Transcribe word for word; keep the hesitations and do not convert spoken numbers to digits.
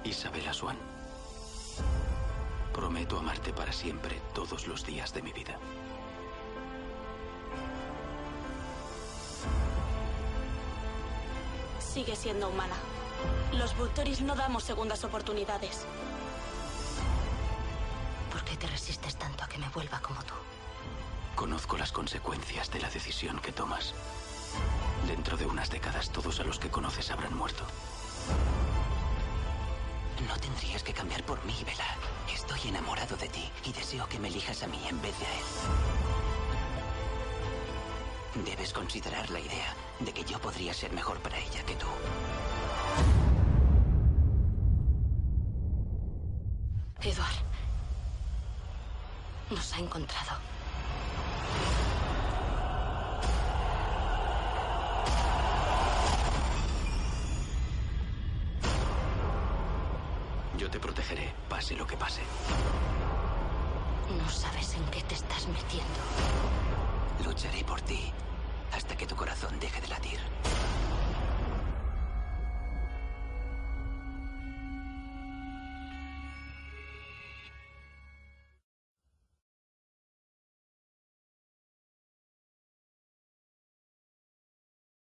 Isabella Swan. Prometo amarte para siempre, todos los días de mi vida. Sigue siendo humana. Los Vulturis no damos segundas oportunidades. ¿Por qué te resistes tanto a que me vuelva como tú? Conozco las consecuencias de la decisión que tomas. Dentro de unas décadas, todos a los que conoces habrán muerto. No tendrías que cambiar por mí, Bella. Estoy enamorado de ti y deseo que me elijas a mí en vez de a él. Debes considerar la idea de que yo podría ser mejor para ella que tú. Edward nos ha encontrado. Yo te protegeré, pase lo que pase. No sabes en qué te estás metiendo. Lucharé por ti hasta que tu corazón deje de latir.